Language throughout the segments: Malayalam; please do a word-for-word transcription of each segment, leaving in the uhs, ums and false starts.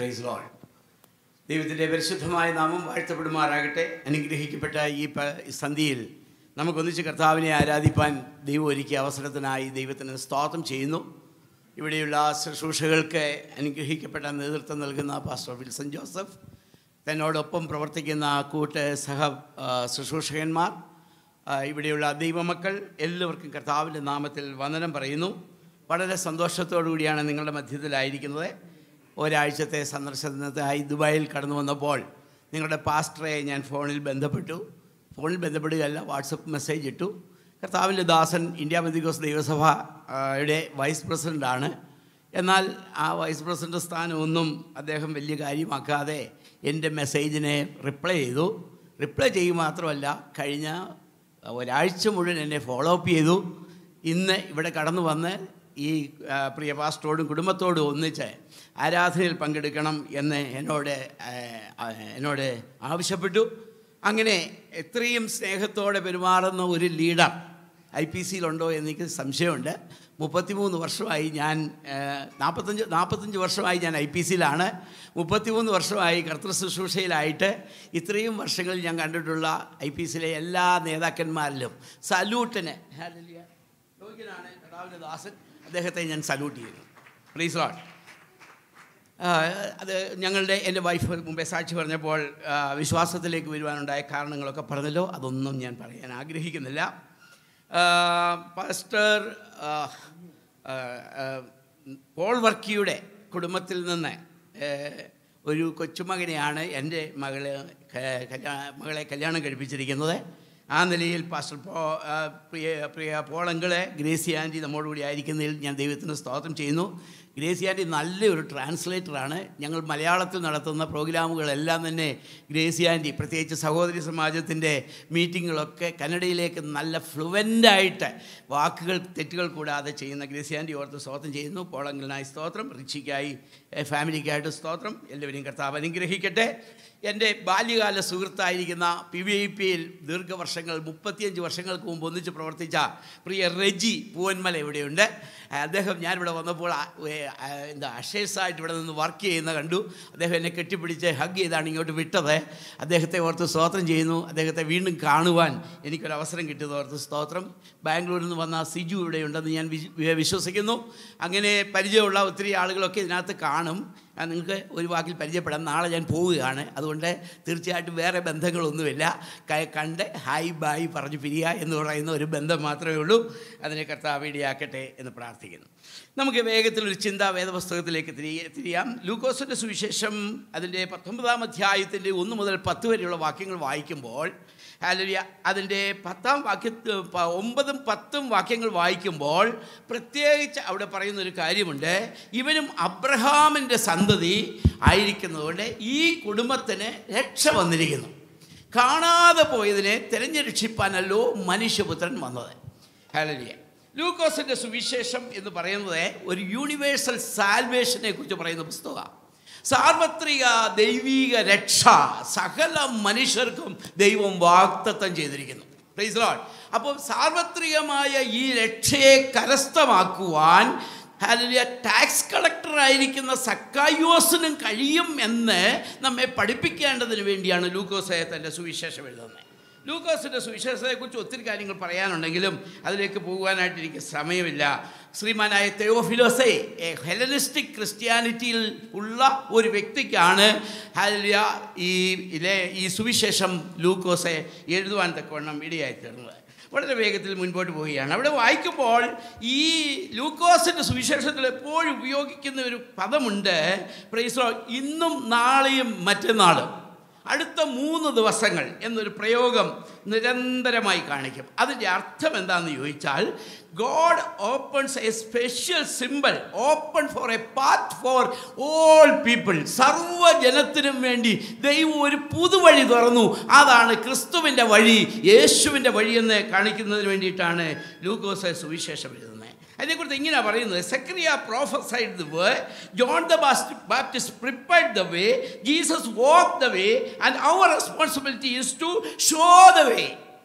Praise Lord. ദൈവത്തിൻ്റെ പരിശുദ്ധമായ നാമം വാഴ്ത്തപ്പെടുമാറാകട്ടെ. അനുഗ്രഹിക്കപ്പെട്ട ഈ സന്ധ്യയിൽ നമുക്കൊന്നിച്ച് കർത്താവിനെ ആരാധിപ്പാൻ ദൈവം ഒരുക്കിയ അവസരത്തിനായി ദൈവത്തിന് സ്തോത്രം ചെയ്യുന്നു. ഇവിടെയുള്ള ശുശ്രൂഷകൾക്ക് അനുഗ്രഹിക്കപ്പെട്ട നേതൃത്വം നൽകുന്ന പാസ്റ്റർ വിൽസൺ ജോസഫ്, തന്നോടൊപ്പം പ്രവർത്തിക്കുന്ന കൂട്ട് സഹ ശുശ്രൂഷകന്മാർ, ഇവിടെയുള്ള ദൈവമക്കൾ എല്ലാവർക്കും കർത്താവിൻ്റെ നാമത്തിൽ വന്ദനം പറയുന്നു. വളരെ സന്തോഷത്തോടു കൂടിയാണ് നിങ്ങളുടെ മധ്യത്തിലായിരിക്കുന്നത്. ഒരാഴ്ചത്തെ സന്ദർശനത്തിനായി ദുബായിൽ കടന്നു വന്നപ്പോൾ നിങ്ങളുടെ പാസ്റ്ററെ ഞാൻ ഫോണിൽ ബന്ധപ്പെട്ടു. ഫോണിൽ ബന്ധപ്പെടുകയല്ല, വാട്സപ്പ് മെസ്സേജ് ഇട്ടു. കർത്താവിൻ്റെ ദാസൻ ഇന്ത്യ പെന്തക്കോസ്ത് ദൈവസഭയുടെ വൈസ് പ്രസിഡൻ്റാണ്. എന്നാൽ ആ വൈസ് പ്രസിഡൻ്റ് സ്ഥാനമൊന്നും അദ്ദേഹം വലിയ കാര്യമാക്കാതെ എൻ്റെ മെസ്സേജിനെ റിപ്ലൈ ചെയ്തു. റിപ്ലൈ ചെയ്യുക മാത്രമല്ല, കഴിഞ്ഞ ഒരാഴ്ച മുഴുവൻ എന്നെ ഫോളോ അപ്പ് ചെയ്തു. ഇന്ന് ഇവിടെ കടന്നു വന്ന് ഈ പ്രിയ പാസ്റ്ററോടും കുടുംബത്തോടും ഒന്നിച്ച് ആരാധനയിൽ പങ്കെടുക്കണം എന്ന് എന്നോട് എന്നോട് ആവശ്യപ്പെട്ടു. അങ്ങനെ എത്രയും സ്നേഹത്തോടെ പെരുമാറുന്ന ഒരു ലീഡർ ഐ പി സിയിലുണ്ടോ എന്നെനിക്ക് സംശയമുണ്ട്. മുപ്പത്തിമൂന്ന് വർഷമായി ഞാൻ നാൽപ്പത്തഞ്ച് നാൽപ്പത്തഞ്ച് വർഷമായി ഞാൻ ഐ പി സിയിലാണ്. മുപ്പത്തിമൂന്ന് വർഷമായി കർത്തൃ ശുശ്രൂഷയിലായിട്ട് ഇത്രയും വർഷങ്ങളിൽ ഞാൻ കണ്ടിട്ടുള്ള ഐ പി സിയിലെ എല്ലാ നേതാക്കന്മാരിലും സല്യൂട്ടിന് യോഗ്യനാണ് കർത്താവിൻ്റെ ദാസൻ. അദ്ദേഹത്തെ ഞാൻ സല്യൂട്ട് ചെയ്യുന്നു. Please lord. അത് ഞങ്ങളുടെ എൻ്റെ വൈഫ് മുമ്പേ സാക്ഷി പറഞ്ഞപ്പോൾ വിശ്വാസത്തിലേക്ക് വരുവാനുണ്ടായ കാരണങ്ങളൊക്കെ പറഞ്ഞല്ലോ, അതൊന്നും ഞാൻ പറയാൻ ആഗ്രഹിക്കുന്നില്ല. പാസ്റ്റർ പോൾ വർക്കിയുടെ കുടുംബത്തിൽ നിന്ന് ഒരു കൊച്ചുമകനെയാണ് എൻ്റെ മകള് മകളെ കല്യാണം കഴിപ്പിച്ചിരിക്കുന്നത്. ആ നിലയിൽ പാസ്റ്റർ പോ പ്രിയ പ്രിയ പോളങ്കളെ ഗ്രേസി ആൻറ്റി നമ്മോടുകൂടി ആയിരിക്കുന്നതിൽ ഞാൻ ദൈവത്തിന് സ്തോത്രം ചെയ്യുന്നു. ഗ്രേസി ആൻറ്റി നല്ലൊരു ട്രാൻസ്ലേറ്ററാണ്. ഞങ്ങൾ മലയാളത്തിൽ നടത്തുന്ന പ്രോഗ്രാമുകളെല്ലാം തന്നെ ഗ്രേസി ആൻറ്റി, പ്രത്യേകിച്ച് സഹോദരി സമാജത്തിൻ്റെ മീറ്റിങ്ങുകളൊക്കെ കന്നഡയിലേക്ക് നല്ല ഫ്ലുവൻ്റായിട്ട് വാക്കുകൾ തെറ്റുകൾ കൂടാതെ ചെയ്യുന്ന ഗ്രേസി ആൻറ്റി ഓർത്ത് സ്തോത്രം ചെയ്യുന്നു. പോളങ്കലിനായി സ്തോത്രം, റിച്ചിക്കായി ഫാമിലിക്കായിട്ട് സ്തോത്രം. എല്ലാവരെയും കർത്താവ് അനുഗ്രഹിക്കട്ടെ. എൻ്റെ ബാല്യകാല സുഹൃത്തായിരിക്കുന്ന പി വി ഐ പിയിൽ ദീർഘവർഷങ്ങൾ മുപ്പത്തിയഞ്ച് വർഷങ്ങൾക്ക് മുമ്പ് ഒന്നിച്ച് പ്രവർത്തിച്ച പ്രിയ റെജി പൂവന്മല ഇവിടെയുണ്ട്. അദ്ദേഹം ഞാനിവിടെ വന്നപ്പോൾ എന്താ അഷേഴ്സായിട്ട് ഇവിടെ നിന്ന് വർക്ക് ചെയ്യുന്ന കണ്ടു. അദ്ദേഹം എന്നെ കെട്ടിപ്പിടിച്ച് ഹഗ് ചെയ്താണ് ഇങ്ങോട്ട് വിട്ടത്. അദ്ദേഹത്തെ ഓർത്ത് സ്തോത്രം ചെയ്യുന്നു. അദ്ദേഹത്തെ വീണ്ടും കാണുവാൻ എനിക്കൊരവസരം കിട്ടിയത് ഓർത്ത് സ്തോത്രം. ബാംഗ്ലൂരിൽ നിന്ന് വന്ന സിജു ഇവിടെയുണ്ടെന്ന് ഞാൻ വിശ്വസിക്കുന്നു. അങ്ങനെ പരിചയമുള്ള ഒത്തിരി ആളുകളൊക്കെ ഇതിനകത്ത് കാണും. നിങ്ങൾക്ക് ഒരു വാക്കിൽ പരിചയപ്പെടാം. നാളെ ഞാൻ പോവുകയാണ്. അതുകൊണ്ട് തീർച്ചയായിട്ടും വേറെ ബന്ധങ്ങളൊന്നുമില്ല. കണ്ട് ഹായ് ബായ് പറഞ്ഞ് പിരിയുക എന്ന് പറയുന്ന ഒരു ബന്ധം മാത്രമേ ഉള്ളൂ. അതിനെ കർത്താവ് ഇടയാക്കട്ടെ എന്ന് പ്രാർത്ഥിക്കുന്നു. നമുക്ക് വേഗത്തിലൊരു ചിന്താ വേദപുസ്തകത്തിലേക്ക് തിരികെ തിരിയാം. ലൂക്കോസിൻ്റെ സുവിശേഷം അതിൻ്റെ പത്തൊമ്പതാം അധ്യായത്തിൻ്റെ ഒന്ന് മുതൽ പത്ത് വരെയുള്ള വാക്യങ്ങൾ വായിക്കുമ്പോൾ, ഹല്ലേലൂയ, അതിൻ്റെ പത്താം വാക്യ ഒമ്പതും പത്തും വാക്യങ്ങൾ വായിക്കുമ്പോൾ പ്രത്യേകിച്ച് അവിടെ പറയുന്നൊരു കാര്യമുണ്ട്. ഇവനും അബ്രഹാമിൻ്റെ സന്തതി ആയിരിക്കുന്നതുകൊണ്ട് ഈ കുടുംബത്തിന് രക്ഷ വന്നിരിക്കുന്നു. കാണാതെ പോയതിനെ തിരഞ്ഞുരക്ഷിപ്പാനല്ലോ മനുഷ്യപുത്രൻ വന്നത്. ഹല്ലേലൂയ. ലൂക്കോസിൻ്റെ സുവിശേഷം എന്ന് പറയുന്നത് ഒരു യൂണിവേഴ്സൽ സാൽവേഷനെ കുറിച്ച് പറയുന്ന പുസ്തകമാണ്. സാർവത്രിക ദൈവിക രക്ഷ സകല മനുഷ്യർക്കും ദൈവം വാഗ്ദത്തം ചെയ്തിരിക്കുന്നു. Praise lord. അപ്പോൾ സാർവത്രികമായ ഈ രക്ഷയെ കരസ്ഥമാക്കുവാൻ ഹല്ലേലൂയ ടാക്സ് കളക്ടറായിരിക്കുന്ന സക്കായോസിനും കഴിയും എന്ന് നമ്മെ പഠിപ്പിക്കേണ്ടതിന് വേണ്ടിയാണ് ലൂക്കോസ് തൻ്റെ സുവിശേഷം എഴുതുന്നത്. ലൂക്കോസിൻ്റെ സുവിശേഷത്തെക്കുറിച്ച് ഒത്തിരി കാര്യങ്ങൾ പറയാനുണ്ടെങ്കിലും അതിലേക്ക് പോകുവാനായിട്ട് എനിക്ക് സമയമില്ല. ശ്രീമാനായ തെയോഫിലോസെ ഹെലനിസ്റ്റിക് ക്രിസ്ത്യാനിറ്റിയിൽ ഉള്ള ഒരു വ്യക്തിക്കാണ് ഹല്ലേലൂയ ഈ ഇലെ ഈ സുവിശേഷം ലൂക്കോസെ എഴുതുവാൻ തക്കവണ്ണം ഇടയായി തീർന്നത്. വളരെ വേഗത്തിൽ മുൻപോട്ട് പോവുകയാണ്. അവിടെ വായിക്കുമ്പോൾ ഈ ലൂക്കോസിൻ്റെ സുവിശേഷത്തിൽ എപ്പോഴും ഉപയോഗിക്കുന്ന ഒരു പദമുണ്ട്. Praise Lord. ഇന്നും നാളെയും മറ്റന്നാളും അടുത്ത മൂന്ന് ദിവസങ്ങൾ എന്നൊരു പ്രയോഗം നിരന്തരമായി കാണിക്കും. അതിൻ്റെ അർത്ഥം എന്താണെന്ന് ചോദിച്ചാൽ, God opens a special simple open for a path for all people. സർവ്വജനത്തിനും വേണ്ടി ദൈവം ഒരു പുതുവഴി തുറന്നു. അതാണ് ക്രിസ്തുവിൻ്റെ വഴി, യേശുവിൻ്റെ വഴിയെന്ന് കാണിക്കുന്നതിന് വേണ്ടിയിട്ടാണ് ലൂക്കോസ് സുവിശേഷം എഴുതുന്നത്. അതിനെക്കുറിച്ച് ഇങ്ങനെയാണ് പറയുന്നത്. Zechariah prophesied the way, John the Baptist prepared the way, Jesus walked the way, and our responsibility is to show the way.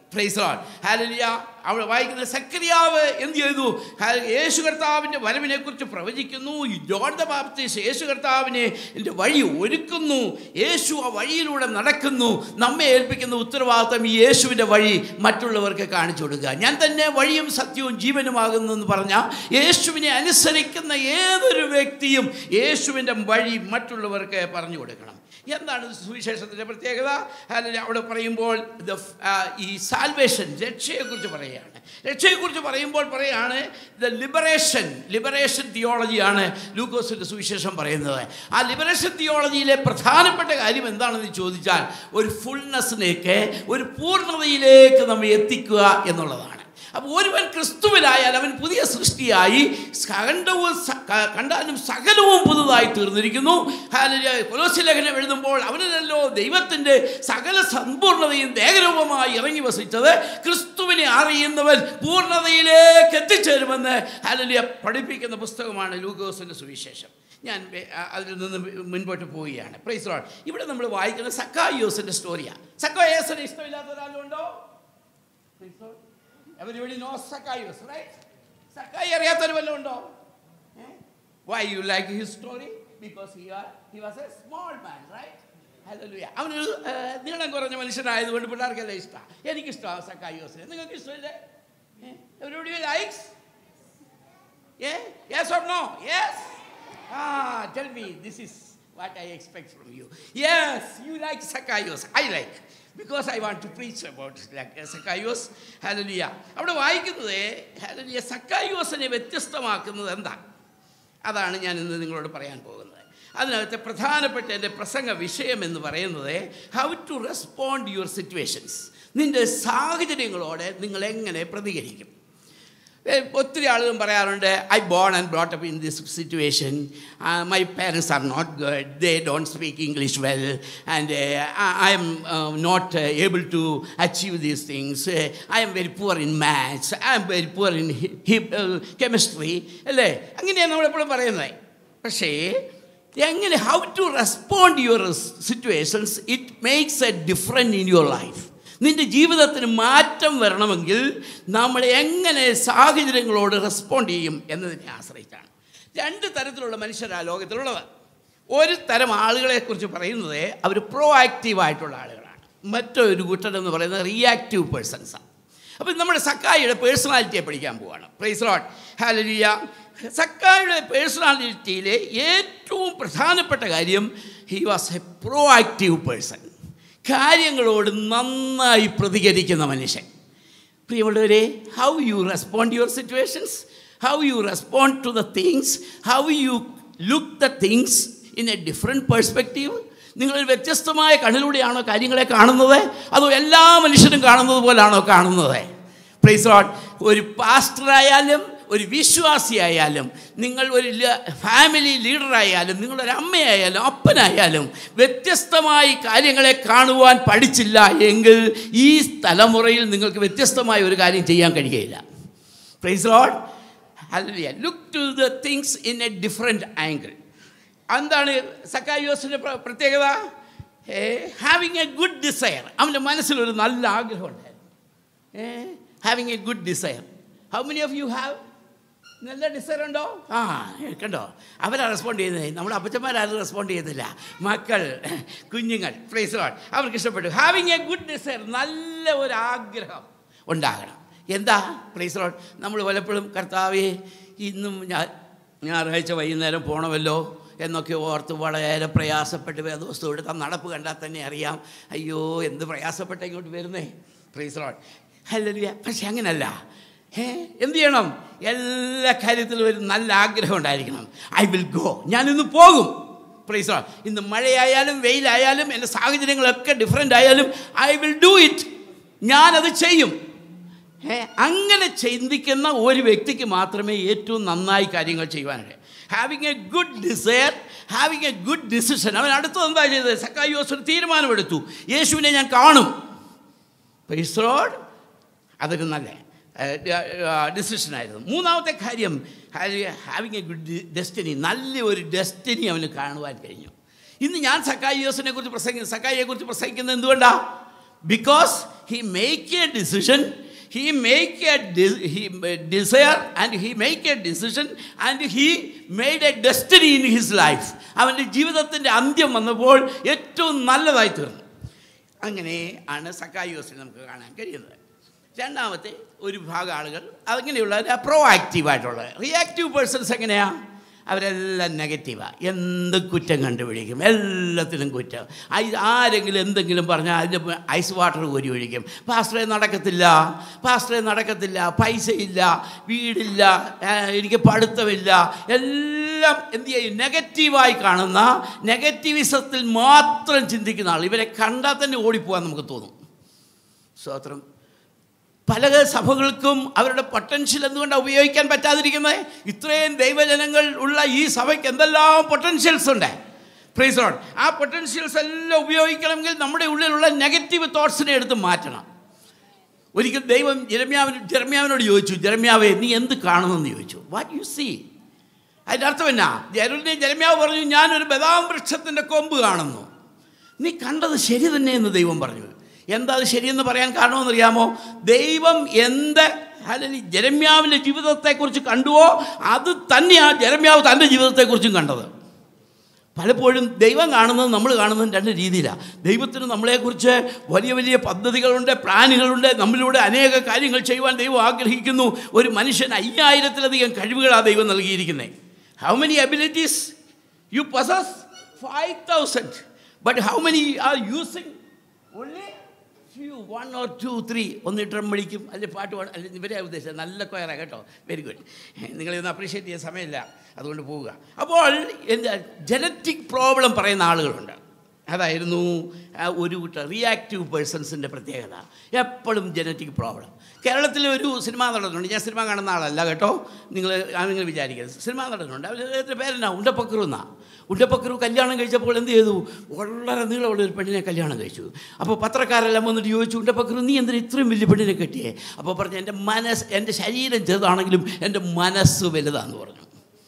Praise lord. Hallelujah. അവിടെ വായിക്കുന്ന സക്കറിയാവ് എന്ത് ചെയ്തു? യേശു കർത്താവിൻ്റെ വരവിനെക്കുറിച്ച് പ്രവചിക്കുന്നു. ജോൺ ദ ബാപ്റ്റിസ്റ്റ് യേശു കർത്താവിനെ എൻ്റെ വഴി ഒരുക്കുന്നു. യേശു ആ വഴിയിലൂടെ നടക്കുന്നു. നമ്മെ ഏൽപ്പിക്കുന്ന ഉത്തരവാദിത്വം ഈ യേശുവിൻ്റെ വഴി മറ്റുള്ളവർക്ക് കാണിച്ചു കൊടുക്കുക. ഞാൻ തന്നെ വഴിയും സത്യവും ജീവനുമാകുന്നു എന്ന് പറഞ്ഞാൽ യേശുവിനെ അനുസരിക്കുന്ന ഏതൊരു വ്യക്തിയും യേശുവിൻ്റെ വഴി മറ്റുള്ളവർക്ക് പറഞ്ഞു കൊടുക്കണം. എന്താണ് സുവിശേഷത്തിൻ്റെ പ്രത്യേകത? അല്ലെങ്കിൽ അവിടെ പറയുമ്പോൾ ഈ സാൽവേഷൻ, രക്ഷയെക്കുറിച്ച് പറയുകയാണ്. രക്ഷയെക്കുറിച്ച് പറയുമ്പോൾ പറയുകയാണ് ദ ലിബറേഷൻ ലിബറേഷൻ തിയോളജിയാണ് ലൂക്കോസിൻ്റെ സുവിശേഷം പറയുന്നത്. ആ ലിബറേഷൻ തിയോളജിയിലെ പ്രധാനപ്പെട്ട കാര്യം എന്താണെന്ന് ചോദിച്ചാൽ ഒരു ഫുൾനെസ്സിലേക്ക്, ഒരു പൂർണ്ണതയിലേക്ക് നമ്മെ എത്തിക്കുക എന്നുള്ളതാണ്. അപ്പോൾ ഒരുവൻ ക്രിസ്തുവിലായാൽ അവൻ പുതിയ സൃഷ്ടിയായി, കണ്ടവും കണ്ടാലും സകലവും പുതുതായി തീർന്നിരിക്കുന്നു. കൊലോസ്യ ലേഖനം എഴുതുമ്പോൾ അവനല്ലോ ദൈവത്തിൻ്റെ സകല സമ്പൂർണ്ണതയും ദേഹരൂപമായി ഇറങ്ങി വസിച്ചത്. ക്രിസ്തുവിനെ അറിയുന്നവൻ പൂർണ്ണതയിലേക്ക് എത്തിച്ചേരുമെന്ന് ഹല്ലേലൂയ പഠിപ്പിക്കുന്ന പുസ്തകമാണ് ലൂക്കോസിൻ്റെ സുവിശേഷം. ഞാൻ അതിൽ നിന്ന് മുൻപോട്ട് പോവുകയാണ്. Praise lord. ഇവിടെ നമ്മൾ വായിക്കുന്ന സക്കായിയോസിൻ്റെ സ്റ്റോറിയാണ്. സക്കായിയോസിനെ ഇഷ്ടമില്ലാത്ത ഒരാളുണ്ടോ? Everybody knows Zacchaeus, right? Zacchaeus അറിയാത്തൊരു വല്ലതും ഉണ്ടോ? Why you like his story? Because he, are, he was a small man, right? Hallelujah. അവനൊരു നീളം കുറഞ്ഞ മനുഷ്യനായതുകൊണ്ട് പിള്ളേർക്കെല്ലാം ഇഷ്ടമാണ്. എനിക്കിഷ്ടമാണ് സക്കായിയോസിനെ. നിങ്ങൾക്ക് ഇഷ്ടമില്ലേ? Everybody likes? Yeah? Yes or no? Yes? Ah, tell me. This is what I expect from you. Yes, you like Zacchaeus. I like. Because I want to preach about Zacchaeus. Hallelujah. അവിടെ വായിക്കുന്നത് ഹല്ലേലൂയ സക്കായിയോസിനെ വ്യത്യസ്തമാക്കുന്നത് എന്താ? അതാണ് ഞാൻ ഇന്ന് നിങ്ങളോട് പറയാൻ പോകുന്നത്. അതിനകത്തെ പ്രധാനപ്പെട്ട എൻ്റെ പ്രസംഗ വിഷയം എന്ന് പറയുന്നത് how to respond your situations. നിൻ്റെ സാഹചര്യങ്ങളോട് നിങ്ങൾ എങ്ങനെ പ്രതികരിക്കും. ഒത്തിരി ആളുകളും പറയാറുണ്ട്, I born and brought up in this situation, my parents are not good, they don't speak English well, and I'm not able to achieve these things, I'm very poor in maths, I'm very poor in chemistry, അല്ലേ? അങ്ങനെയാണ് നമ്മളെപ്പോഴും പറയുന്നത്. പക്ഷേ എങ്ങനെ how to respond your situations, it makes A different in your life. നിൻ്റെ ജീവിതത്തിന് മാറ്റം വരണമെങ്കിൽ നമ്മൾ എങ്ങനെ സാഹചര്യങ്ങളോട് റെസ്പോണ്ട് ചെയ്യും എന്നതിനെ ആശ്രയിച്ചാണ്. രണ്ട് തരത്തിലുള്ള മനുഷ്യരാണ് ലോകത്തിലുള്ളത്. ഒരു തരം ആളുകളെക്കുറിച്ച് പറയുന്നത് അവർ പ്രോ ആക്റ്റീവായിട്ടുള്ള ആളുകളാണ്. മറ്റൊരു കൂട്ടരെന്ന് പറയുന്നത് റിയാക്റ്റീവ് പേഴ്സൺസാണ്. അപ്പോൾ നമ്മുടെ സക്കായിയുടെ പേഴ്സണാലിറ്റിയെ പഠിക്കാൻ പോവുകയാണ്. Praise lord. ഹല്ലേലൂയ. സക്കായിയുടെ പേഴ്സണാലിറ്റിയിലെ ഏറ്റവും പ്രധാനപ്പെട്ട കാര്യം he was a proactive person. കാര്യങ്ങളോട് നന്നായി പ്രതികരിക്കുന്ന മനുഷ്യൻ. പ്രിയമുള്ളവരെ, how you respond your situations, how you respond to the things, how you look the things in a different perspective. നിങ്ങളൊരു വ്യത്യസ്തമായ കണ്ണിലൂടെയാണോ കാര്യങ്ങളെ കാണുന്നത്, അതോ എല്ലാ മനുഷ്യരും കാണുന്നത് പോലാണോ കാണുന്നത്? Praise lord. ഒരു പാസ്റ്ററായാലും ഒരു വിശ്വാസിയായാലും, നിങ്ങൾ ഒരു ഫാമിലി ലീഡറായാലും, നിങ്ങളൊരു അമ്മയായാലും അപ്പനായാലും വ്യത്യസ്തമായി കാര്യങ്ങളെ കാണുവാൻ പഠിച്ചില്ല എങ്കിൽ ഈ തലമുറയിൽ നിങ്ങൾക്ക് വ്യത്യസ്തമായ ഒരു കാര്യം ചെയ്യാൻ കഴിയുകയില്ല. Praise lord. Hallelujah. Look to the things in a different angle. എന്താണ് സക്കായിയോസിൻ്റെ പ്രത്യേകത? Having a good desire. അവൻ്റെ മനസ്സിലൊരു നല്ല ആഗ്രഹം ഉണ്ടായിരുന്നു. Having a good desire. How many of you have? നല്ല ഡിസയർ ഉണ്ടോ? ആ, കണ്ടോ, അവരാണ് റെസ്പോണ്ട് ചെയ്യുന്നത്. നമ്മുടെ അപ്പച്ചന്മാരും റെസ്പോണ്ട് ചെയ്യുന്നില്ല. മക്കൾ, കുഞ്ഞുങ്ങൾ, പ്രൈസ് ലോർഡ്, അവർക്ക് ഇഷ്ടപ്പെട്ടു. ഹാവിങ് എ ഗുഡ് ഡിസയർ, നല്ല ഒരു ആഗ്രഹം ഉണ്ടാകണം. എന്താ? Praise lord. നമ്മൾ പലപ്പോഴും കർത്താവേ ഇന്നും ഞാൻ ഞായറാഴ്ച വൈകുന്നേരം പോകണമല്ലോ എന്നൊക്കെ ഓർത്ത് വളരെ പ്രയാസപ്പെട്ട് വേദവസ്തു എടുത്ത നടപ്പ് കണ്ടാൽ തന്നെ അറിയാം, അയ്യോ എന്ത് പ്രയാസപ്പെട്ട ഇങ്ങോട്ട് വരുന്നേ. Praise lord. ഹല്ലേലൂയ. പക്ഷെ അങ്ങനല്ല. ഏ എന്ത് ചെയ്യണം? എല്ലാ കാര്യത്തിലും ഒരു നല്ല ആഗ്രഹം ഉണ്ടായിരിക്കണം. ഐ വിൽ ഗോ, ഞാനിന്ന് പോകും. Praise lord. ഇന്ന് മഴയായാലും വെയിലായാലും എൻ്റെ സാഹചര്യങ്ങളൊക്കെ ഡിഫറെൻ്റ് ആയാലും ഐ വിൽ ഡു ഇറ്റ്, ഞാനത് ചെയ്യും. ഏ അങ്ങനെ ചിന്തിക്കുന്ന ഒരു വ്യക്തിക്ക് മാത്രമേ ഏറ്റവും നന്നായി കാര്യങ്ങൾ ചെയ്യുവാനുള്ളൂ. Having a good desire, having a good decision. അവൻ അടുത്തത് എന്താ ചെയ്തത്? സക്കായിയോസ് ഒരു തീരുമാനമെടുത്തു, യേശുവിനെ ഞാൻ കാണും. Praise lord. അതൊരു നല്ല ഡിസിഷനായിരുന്നു. മൂന്നാമത്തെ കാര്യം, ഹാവിങ് എ ഗുഡ് ഡെസ്റ്റിനി. നല്ല ഒരു ഡെസ്റ്റിനി അവന് കാണുവാൻ കഴിഞ്ഞു. ഇന്ന് ഞാൻ സക്കായിയോസിനെ കുറിച്ച് പ്രസംഗിക്കുന്നത്, സക്കായിയെ കുറിച്ച് പ്രസംഗിക്കുന്നത് എന്തുകൊണ്ടാണ്? Because he make a decision, he make a de- he desire and he make a decision and he made a destiny in his life. അവൻ്റെ ജീവിതത്തിൻ്റെ അന്ത്യം വന്നപ്പോൾ ഏറ്റവും നല്ലതായി തീർന്നു. അങ്ങനെ ആണ് സക്കായിയോസിനെ നമുക്ക് കാണാൻ കഴിയുന്നത്. രണ്ടാമത്തെ ഒരു വിഭാഗം ആളുകൾ അങ്ങനെയുള്ള പ്രോ ആക്റ്റീവായിട്ടുള്ള. റിയാക്റ്റീവ് പേഴ്സൺസ് എങ്ങനെയാണ്? അവരെല്ലാം നെഗറ്റീവാണ്. എന്ത് കുറ്റം കണ്ടുപിടിക്കും, എല്ലാത്തിനും കുറ്റം. ആരെങ്കിലും എന്തെങ്കിലും പറഞ്ഞാൽ അതിൻ്റെ ഐസ് വാട്ടർ കോരി ഒഴിക്കും. പാസ്റ്ററെ നടക്കത്തില്ല, പാസ്റ്ററെ നടക്കത്തില്ല, പൈസ ഇല്ല, വീടില്ല, എനിക്ക് പഠിത്തമില്ല, എല്ലാം എന്ത് ചെയ്യും? നെഗറ്റീവായി കാണുന്ന, നെഗറ്റീവിസത്തിൽ മാത്രം ചിന്തിക്കുന്ന ആൾ. ഇവരെ കണ്ടാൽ തന്നെ ഓടിപ്പോകാൻ നമുക്ക് തോന്നും. സ്തോത്രം. പല സഭകൾക്കും അവരുടെ പൊട്ടൻഷ്യൽ എന്തുകൊണ്ടാണ് ഉപയോഗിക്കാൻ പറ്റാതിരിക്കുന്നത്? ഇത്രയും ദൈവജനങ്ങൾ ഉള്ള ഈ സഭയ്ക്ക് എന്തെല്ലാം പൊട്ടൻഷ്യൽസ് ഉണ്ട്. Praise Lord. ആ പൊട്ടൻഷ്യൽസ് എല്ലാം ഉപയോഗിക്കണമെങ്കിൽ നമ്മുടെ ഉള്ളിലുള്ള നെഗറ്റീവ് തോട്ട്സിനെ എടുത്ത് മാറ്റണം. ഒരിക്കൽ ദൈവം ജെരമ്യാവിന് ജെരമ്യാവിനോട് ചോദിച്ചു, ജെരമ്യാവേ നീ എന്ത് കാണുമെന്ന് ചോദിച്ചു. What you see? അതിൻ്റെ അർത്ഥം എന്നാ? ജെരമ്യാവ് പറഞ്ഞു, ഞാനൊരു ബദാം വൃക്ഷത്തിൻ്റെ കൊമ്പ് കാണുന്നു. നീ കണ്ടത് ശരി തന്നെ എന്ന് ദൈവം പറഞ്ഞു. എന്താ അത് ശരിയെന്ന് പറയാൻ കാരണമെന്നറിയാമോ? ദൈവം എന്ത് അല്ലെങ്കിൽ ജെരമ്യാവിൻ്റെ ജീവിതത്തെക്കുറിച്ച് കണ്ടുവോ അത് തന്നെയാണ് ജെരമ്യാവ് തൻ്റെ ജീവിതത്തെക്കുറിച്ചും കണ്ടത്. പലപ്പോഴും ദൈവം കാണുന്നത് നമ്മൾ കാണുന്നത് രണ്ട് രീതിയിലാണ്. ദൈവത്തിന് നമ്മളെക്കുറിച്ച് വലിയ വലിയ പദ്ധതികളുണ്ട്, പ്ലാനുകളുണ്ട്. നമ്മളിലൂടെ അനേക കാര്യങ്ങൾ ചെയ്യുവാൻ ദൈവം ആഗ്രഹിക്കുന്നു. ഒരു മനുഷ്യൻ അയ്യായിരത്തിലധികം കഴിവുകളാണ് ദൈവം നൽകിയിരിക്കുന്നത്. How many abilities you possess? Five thousand. But how many are using? Only few, one or two three. ഒന്ന് ഡ്രം വിളിക്കും, അല്ലെങ്കിൽ പാട്ട് പാടും, അല്ലെങ്കിൽ ഇവരെ ഉദ്ദേശിച്ചത് നല്ല കൊയറാണ് കേട്ടോ. Very good. നിങ്ങളിതൊന്ന് അപ്രീഷിയേറ്റ് ചെയ്യാൻ സമയമില്ല, അതുകൊണ്ട് പോവുക. അപ്പോൾ എന്താ ജനറ്റിക് പ്രോബ്ലം പറയുന്ന ആളുകളുണ്ട്. അതായിരുന്നു ഒരു കൂട്ടം റിയാക്റ്റീവ് പേഴ്സൺസിൻ്റെ പ്രത്യേകത. എപ്പോഴും ജനറ്റിക് പ്രോബ്ലം. കേരളത്തിൽ ഒരു സിനിമാ നടനുണ്ട്. ഞാൻ സിനിമ കാണുന്ന ആളല്ല കേട്ടോ, നിങ്ങൾ നിങ്ങൾ വിചാരിക്കരുത്. സിനിമാ നടനുണ്ട്. അവരുടെ പേരെന്നാ? ഉണ്ടപ്പക്രു എന്നാ. ഉണ്ടപ്പക്രു കല്യാണം കഴിച്ചപ്പോൾ എന്ത് ചെയ്തു? വളരെ നീളമുള്ള ഒരു പെണ്ണിനെ കല്യാണം കഴിച്ചു. അപ്പോൾ പത്രക്കാരെല്ലാം വന്നിട്ട് ചോദിച്ചു, ഉണ്ടപ്പക്രു നീ എന്തിനാ ഇത്രയും വലിയ പെണ്ണിനെ കെട്ടിയേ? അപ്പോൾ പറഞ്ഞു, എൻ്റെ മനസ്സ്, എൻ്റെ ശരീരം ചെറുതാണെങ്കിലും എൻ്റെ മനസ്സ് വലുതാന്ന് പറഞ്ഞു.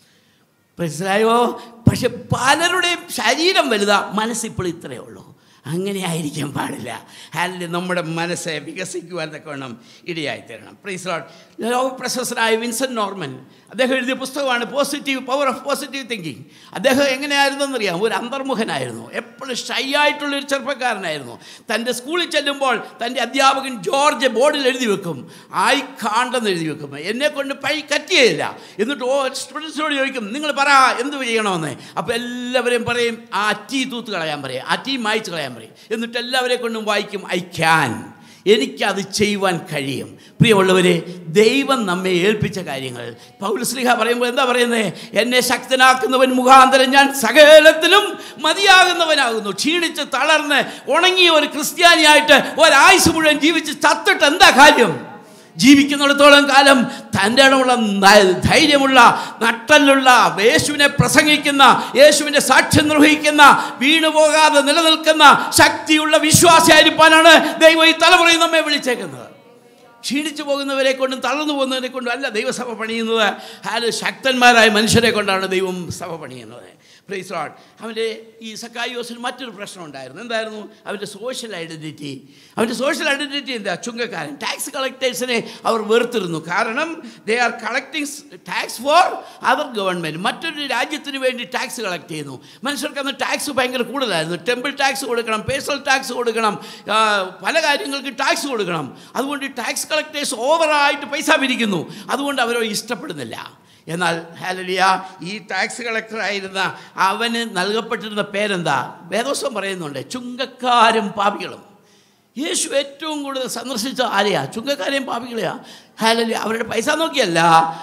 മനസ്സിലായോ? പക്ഷെ പലരുടെയും ശരീരം വലുതാ, മനസ്സിപ്പോൾ ഇത്രയേ ഉള്ളൂ. അങ്ങനെ ആയിരിക്കാൻ പാടില്ല. അല്ലെങ്കിൽ നമ്മുടെ മനസ്സെ വികസിക്കുവാൻ തക്കവണ്ണം ഇടയായിത്തരണം. Praise lord. ലോകപ്രശസ്തനായ വിൻസെൻ്റ് നോർമൻ, അദ്ദേഹം എഴുതിയ പുസ്തകമാണ് positive power of positive thinking. അദ്ദേഹം എങ്ങനെയായിരുന്നെന്നറിയാം? ഒരു അന്തർമുഖനായിരുന്നു. എപ്പോഴും ഷൈ ആയിട്ടുള്ളൊരു ചെറുപ്പക്കാരനായിരുന്നു. തൻ്റെ സ്കൂളിൽ ചെല്ലുമ്പോൾ തൻ്റെ അധ്യാപകൻ ജോർജ് ബോർഡിൽ എഴുതി വെക്കും, ഐ കാണ്ടെന്ന് എഴുതി വെക്കും. എന്നെക്കൊണ്ട് പൈ കറ്റിയേയില്ല. എന്നിട്ട് ഓ സ്റ്റുഡൻസിനോട് ചോദിക്കും, നിങ്ങൾ പറ എന്ത് ചെയ്യണമെന്ന്. അപ്പോൾ എല്ലാവരെയും പറയും, ആ ടീ തൂത്ത് കളയാൻ പറയും, ആ ടീ മായ്ച്ച് കളയാൻ പറയും. എന്നിട്ട് എല്ലാവരെ കൊണ്ടും വായിക്കും, ഐ ക്യാൻ, എനിക്കത് ചെയ്യുവാൻ കഴിയും. പ്രിയമുള്ളവരെ, ദൈവം നമ്മെ ഏൽപ്പിച്ച കാര്യങ്ങൾ പൗലോസ്ലീഹ പറയുമ്പോൾ എന്താ പറയുന്നത്? എന്നെ ശക്തനാക്കുന്നവൻ മുഖാന്തരം ഞാൻ സകലത്തിലും മതിയാകുന്നവനാകുന്നു. ക്ഷീണിച്ച് തളർന്ന് ഉണങ്ങിയ ഒരു ക്രിസ്ത്യാനിയായിട്ട് ഒരായുസ് മുഴുവൻ ജീവിച്ച് ചത്തിട്ട് എന്താ കാര്യം? ജീവിക്കുന്നിടത്തോളം കാലം തൻ്റെ ഇടമുള്ള ധൈര്യമുള്ള നട്ടലുള്ള യേശുവിനെ പ്രസംഗിക്കുന്ന, യേശുവിൻ്റെ സാക്ഷ്യം നിർവഹിക്കുന്ന, വീണുപോകാതെ നിലനിൽക്കുന്ന ശക്തിയുള്ള വിശ്വാസിയായിരിക്കാനാണ് ദൈവം ഈ തലമുറയിൽ നമ്മെ വിളിച്ചേക്കുന്നത്. ക്ഷീണിച്ചു പോകുന്നവരെ കൊണ്ടും തളർന്നു പോകുന്നവരെ കൊണ്ടും അല്ല ദൈവസഭ പണിയുന്നത്. അത് ശക്തന്മാരായ മനുഷ്യരെ കൊണ്ടാണ് ദൈവം സഭ പണിയുന്നത്. Praise lord. അവൻ്റെ ഈ സക്കായിയോസിന് മറ്റൊരു പ്രശ്നം ഉണ്ടായിരുന്നു. എന്തായിരുന്നു? അവൻ്റെ സോഷ്യൽ ഐഡൻറ്റിറ്റി. അവൻ്റെ സോഷ്യൽ ഐഡൻറ്റിറ്റി എന്താ? ചുങ്കക്കാരൻ. ടാക്സ് കളക്ടേഴ്സിനെ അവർ വെറുത്തിരുന്നു. കാരണം they are collecting tax for our government. മറ്റൊരു രാജ്യത്തിന് വേണ്ടി ടാക്സ് കളക്ട് ചെയ്യുന്നു. മനുഷ്യർക്ക് അന്ന് ടാക്സ് ഭയങ്കര കൂടുതലായിരുന്നു. ടെമ്പിൾ ടാക്സ് കൊടുക്കണം, പേഴ്സണൽ ടാക്സ് കൊടുക്കണം, പല കാര്യങ്ങൾക്ക് ടാക്സ് കൊടുക്കണം. അതുകൊണ്ട് ടാക്സ് കളക്ടേഴ്സ് ഓവറായിട്ട് പൈസ പിരിക്കുന്നു. അതുകൊണ്ട് അവരോ ഇഷ്ടപ്പെടുന്നില്ല. എന്നാൽ ഹല്ലേലൂയ, ഈ ടാക്സ് കളക്ടറായിരുന്ന അവന് നൽകപ്പെട്ടിരുന്ന പേരെന്താ? വേദോസം പറയുന്നുണ്ട്, ചുങ്കക്കാരും പാപികളും. യേശു ഏറ്റവും കൂടുതൽ സന്ദർശിച്ച ആരെയാ? ചുങ്കക്കാരെയും പാപികളെയാ. ഹല്ലേലൂയ. അവരുടെ പൈസ നോക്കിയല്ല,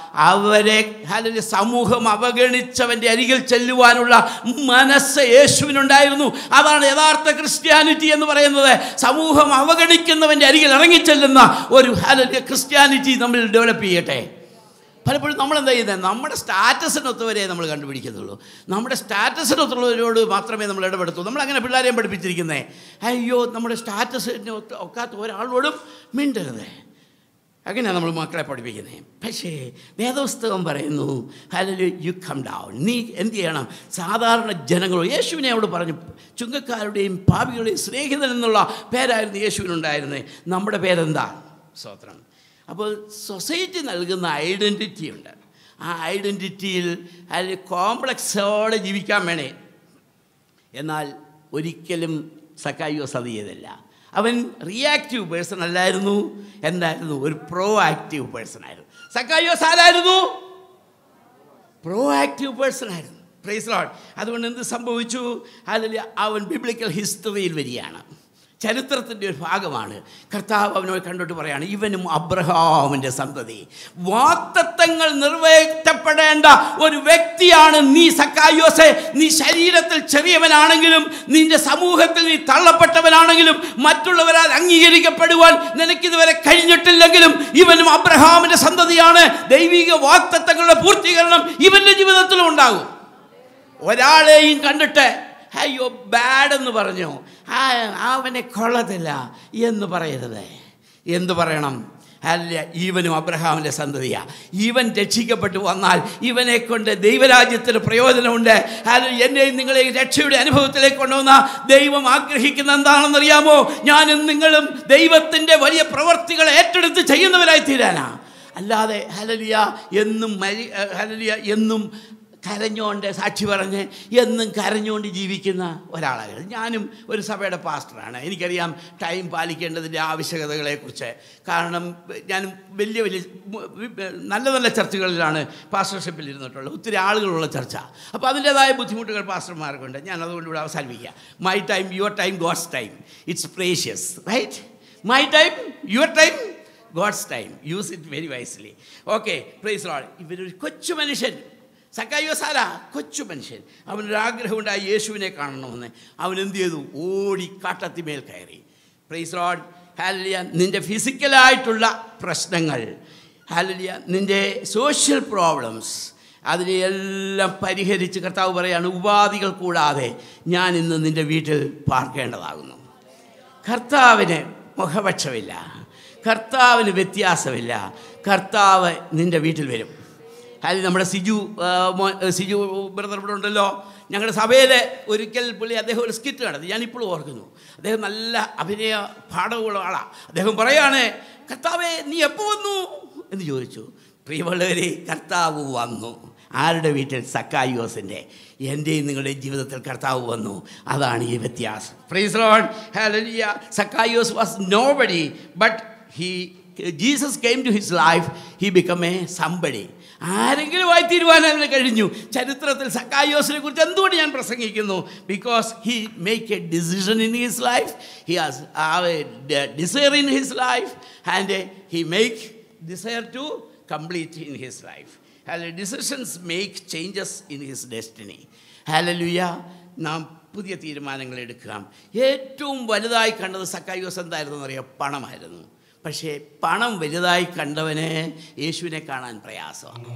അവരെ ഹല്ലേലൂയ സമൂഹം അവഗണിച്ചവൻ്റെ അരികിൽ ചെല്ലുവാനുള്ള മനസ്സ് യേശുവിനുണ്ടായിരുന്നു. അതാണ് യഥാർത്ഥ ക്രിസ്ത്യാനിറ്റി എന്ന് പറയുന്നത്. സമൂഹം അവഗണിക്കുന്നവൻ്റെ അരികിൽ ഇറങ്ങിച്ചെല്ലുന്ന ഒരു ഹല്ലേലൂയ ക്രിസ്ത്യാനിറ്റി നമ്മൾ ഡെവലപ്പ് ചെയ്യട്ടെ. പലപ്പോഴും നമ്മളെന്താ ചെയ്യുന്നത്? നമ്മുടെ സ്റ്റാറ്റസിനൊത്തവരെ നമ്മൾ കണ്ടുപിടിക്കത്തുള്ളൂ. നമ്മുടെ സ്റ്റാറ്റസിനൊത്തുള്ളവരോട് മാത്രമേ നമ്മൾ ഇടപെടുത്തൂ. നമ്മളങ്ങനെ പിള്ളേരെയും പഠിപ്പിച്ചിരിക്കുന്നത്. അയ്യോ, നമ്മുടെ സ്റ്റാറ്റസിന് ഒക്കാത്ത ഒരാളോടും മിണ്ടരുത്. അങ്ങനെയാണ് നമ്മൾ മക്കളെ പഠിപ്പിക്കുന്നത്. പക്ഷേ വേദപുസ്തകം പറയുന്നു ഹല്ലേലൂയ, യു കം ഡൗൺ. നീ എന്ത് ചെയ്യണം? സാധാരണ ജനങ്ങളോട് യേശുവിനെ അവിടെ പറഞ്ഞു, ചുങ്കക്കാരുടെയും പാപികളുടെയും സ്നേഹിതൻ എന്നുള്ള പേരായിരുന്നു യേശുവിനുണ്ടായിരുന്നത്. നമ്മുടെ പേരെന്താ? സ്തോത്രം. അപ്പോൾ സൊസൈറ്റി നൽകുന്ന ഐഡൻറ്റിറ്റി ഉണ്ട്. ആ ഐഡൻറ്റിറ്റിയിൽ അതിൽ കോംപ്ലക്സോടെ ജീവിക്കാൻ വേണേ. എന്നാൽ ഒരിക്കലും സക്കായിയോസ് അത് ചെയ്തില്ല. അവൻ റിയാക്റ്റീവ് പേഴ്സൺ അല്ലായിരുന്നു, എന്തായിരുന്നു? ഒരു പ്രോ ആക്റ്റീവ് പേഴ്സൺ ആയിരുന്നു. സക്കായിയോസ് ആരായിരുന്നു? പ്രോ ആക്റ്റീവ് പേഴ്സൺ ആയിരുന്നു. Praise lord. അതുകൊണ്ട് എന്ത് സംഭവിച്ചു? അതിൽ അവൻ ബിബ്ലിക്കൽ ഹിസ്റ്ററിയിൽ വരികയാണ്, ചരിത്രത്തിൻ്റെ ഒരു ഭാഗമാണ്. കർത്താവ് അവനോട് കണ്ടോട്ട് പറയാണ്, ഇവനും അബ്രഹാമിൻ്റെ സന്തതി, വാഗ്ദത്തങ്ങൾ നിറവേറ്റപ്പെടേണ്ട ഒരു വ്യക്തിയാണ് നീ സക്കായിയോസേ. നീ ശരീരത്തിൽ ചെറിയവനാണെങ്കിലും, നിന്റെ സമൂഹത്തിൽ നീ തള്ളപ്പെട്ടവനാണെങ്കിലും, മറ്റുള്ളവരാൽ അംഗീകരിക്കപ്പെടുവാൻ നിനക്കിതുവരെ കഴിഞ്ഞിട്ടില്ലെങ്കിലും, ഇവനും അബ്രഹാമിൻ്റെ സന്തതിയാണ്. ദൈവിക വാഗ്ദത്തങ്ങളുടെ പൂർത്തീകരണം ഇവൻ്റെ ജീവിതത്തിലും ഉണ്ടാകും. ഒരാളെയും കണ്ടിട്ട് അയ്യോ ബാഡ് എന്ന് പറഞ്ഞു, ആ അവനെ കൊള്ളത്തില്ല എന്ന് പറയരുത്. എന്തു പറയണം? അല്ല, ഇവനും അബ്രഹാമിൻ്റെ സന്തതിയാണ്. ഇവൻ രക്ഷിക്കപ്പെട്ടു വന്നാൽ ഇവനെ കൊണ്ട് ദൈവരാജ്യത്തിന് പ്രയോജനമുണ്ട്. അല്ല, എന്നെയും നിങ്ങളെയും രക്ഷയുടെ അനുഭവത്തിലേക്ക് കൊണ്ടുവന്ന ദൈവം ആഗ്രഹിക്കുന്ന എന്താണെന്നറിയാമോ? ഞാനും നിങ്ങളും ദൈവത്തിൻ്റെ വലിയ പ്രവർത്തികൾ ഏറ്റെടുത്ത് ചെയ്യുന്നവരായി തീരാനാ. അല്ലാതെ ഹല്ലേലൂയ എന്നും മരി ഹല്ലേലൂയ എന്നും കരഞ്ഞുകൊണ്ട് സാക്ഷി പറഞ്ഞ് എന്നും കരഞ്ഞുകൊണ്ട് ജീവിക്കുന്ന ഒരാളാണ്. ഞാനും ഒരു സഭയുടെ പാസ്റ്ററാണ്. എനിക്കറിയാം ടൈം പാലിക്കേണ്ടതിൻ്റെ ആവശ്യകതകളെക്കുറിച്ച്. കാരണം ഞാൻ വലിയ വലിയ നല്ല നല്ല ചർച്ചകളിലാണ് പാസ്റ്റർഷിപ്പിൽ ഇരുന്നിട്ടുള്ളത്, ഒത്തിരി ആളുകളുള്ള ചർച്ച. അപ്പോൾ അതിൻ്റേതായ ബുദ്ധിമുട്ടുകൾ പാസ്റ്റർമാർക്കുണ്ട്. ഞാൻ അതുകൊണ്ട് ഇവിടെ അവസാനിപ്പിക്കുക. My time, your time, God's time, it's precious, right? My time, your time, God's time, use it very wisely. Okay, praise lord. ഇവരൊരു കൊച്ചു മനുഷ്യൻ, സക്കായിയോസ് ആരാ? കൊച്ചു മനുഷ്യൻ. അവനൊരാഗ്രഹമുണ്ടായി യേശുവിനെ കാണണമെന്ന്. അവൻ എന്ത് ചെയ്തു? ഓടി കാട്ടത്തിമേൽ കയറി. Praise lord. ഹല്ലേലൂയ. നിൻ്റെ ഫിസിക്കലായിട്ടുള്ള പ്രശ്നങ്ങൾ, ഹല്ലേലൂയ, നിൻ്റെ സോഷ്യൽ പ്രോബ്ലംസ്, അതിനെയെല്ലാം പരിഹരിച്ച് കർത്താവ് പറയാണ്, ഉപാധികൾ കൂടാതെ ഞാൻ ഇന്ന് നിൻ്റെ വീട്ടിൽ പാർക്കേണ്ടതാകുന്നു. കർത്താവിന് മുഖപക്ഷമില്ല, കർത്താവിന് വ്യത്യാസമില്ല. കർത്താവ് നിൻ്റെ വീട്ടിൽ വരും. അതിൽ നമ്മുടെ സിജു സിജു ബ്രദർ ഇവിടെ ഉണ്ടല്ലോ. ഞങ്ങളുടെ സഭയിൽ ഒരിക്കൽ പുള്ളി അദ്ദേഹം ഒരു സ്കിറ്റ് നടത്തി, ഞാനിപ്പോഴും ഓർക്കുന്നു. അദ്ദേഹം നല്ല അഭിനയ പാഠമുള്ള ആളാണ്. അദ്ദേഹം പറയാണ്, കർത്താവേ നീ എപ്പോൾ വന്നു എന്ന് ചോദിച്ചു. പ്രിയമുള്ളവരെ, കർത്താവ് വന്നു. ആരുടെ വീട്ടിൽ? സക്കായിയോസിൻ്റെ. എൻ്റെയും നിങ്ങളുടെയും ജീവിതത്തിൽ കർത്താവ് വന്നു. അതാണ് ഈ വ്യത്യാസം. Praise lord. Hallelujah. Zacchaeus was nobody, but he Jesus came to his life, he become a somebody. ആരെങ്കിലും ആയി തീരുവാനതിന് കഴിഞ്ഞു. ചരിത്രത്തിൽ സക്കായിയോസിനെ കുറിച്ച് എന്തുകൊണ്ട് ഞാൻ പ്രസംഗിക്കുന്നു? Because he make a decision in his life, he has a desire in his life, and he make desire to complete in his life. Hallelujah. Decisions make changes in his destiny. Hallelujah. നാം പുതിയ തീരുമാനങ്ങൾ എടുക്കുക. ഏറ്റവും വലുതായി കണ്ടത് സക്കായിയോസ് എന്തായിരുന്നു എന്നറിയാം? പണമായിരുന്നു. പക്ഷേ പണം വലുതായി കണ്ടവന് യേശുവിനെ കാണാൻ പ്രയാസമാണ്.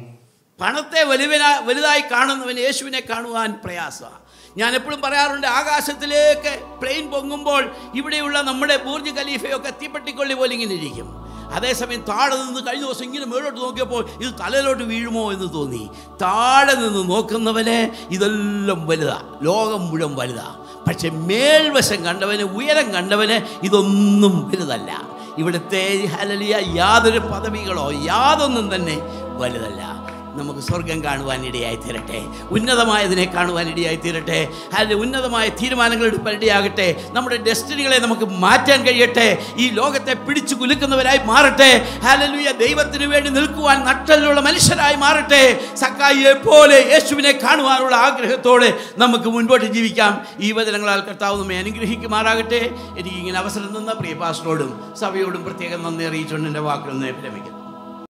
പണത്തെ വലുവിന വലുതായി കാണുന്നവന് യേശുവിനെ കാണുവാൻ പ്രയാസമാണ്. ഞാൻ എപ്പോഴും പറയാറുണ്ട്, ആകാശത്തിലേക്ക് പ്ലെയിൻ പൊങ്ങുമ്പോൾ ഇവിടെയുള്ള നമ്മുടെ ബുർജ് ഖലീഫയൊക്കെ തീപ്പെട്ടിക്കൊള്ളി പോലെ ഇങ്ങനെ ഇരിക്കും. അതേസമയം താഴെ നിന്ന് കഴിഞ്ഞ ദിവസം ഇങ്ങനെ മേലോട്ട് നോക്കിയപ്പോൾ ഇത് തലയിലോട്ട് വീഴുമോ എന്ന് തോന്നി. താഴെ നിന്ന് നോക്കുന്നവന് ഇതെല്ലാം വലുതാ, ലോകം മുഴുവൻ വലുതാ. പക്ഷെ മേൽവശം കണ്ടവന്, ഉയരം കണ്ടവന് ഇതൊന്നും വലുതല്ല. ഇവിടുത്തെ ഹല്ലേലൂയ യാതൊരു പദവികളോ യാതൊന്നും തന്നെ വലുതല്ല. നമുക്ക് സ്വർഗം കാണുവാൻ ഇടയായി തീരട്ടെ, ഉന്നതമായതിനെ കാണുവാൻ ഇടയായി തീരട്ടെ. അതിൽ ഉന്നതമായ തീരുമാനങ്ങൾ എടുക്കാൻ ഇടയാകട്ടെ. നമ്മുടെ ഡെസ്റ്റിനികളെ നമുക്ക് മാറ്റാൻ കഴിയട്ടെ. ഈ ലോകത്തെ പിടിച്ചു കുലുക്കുന്നവരായി മാറട്ടെ. ഹല്ലേലൂയ. ദൈവത്തിന് വേണ്ടി നിൽക്കുവാൻ നട്ടലുള്ള മനുഷ്യരായി മാറട്ടെ. സക്കായിയെ പോലെ യേശുവിനെ കാണുവാനുള്ള ആഗ്രഹത്തോടെ നമുക്ക് മുൻപോട്ട് ജീവിക്കാം. ഈ വചനങ്ങളാൽ കർത്താവ് നമ്മെ അനുഗ്രഹിക്കുമാറാകട്ടെ. എനിക്കിങ്ങനെ അവസരം തന്ന പ്രിയ പാസ്റ്ററോടും സഭയോടും പ്രത്യേകം നന്ദി അറിയിച്ചുകൊണ്ട് എൻ്റെ വാക്കുകൾ വിരമിക്കുന്നു.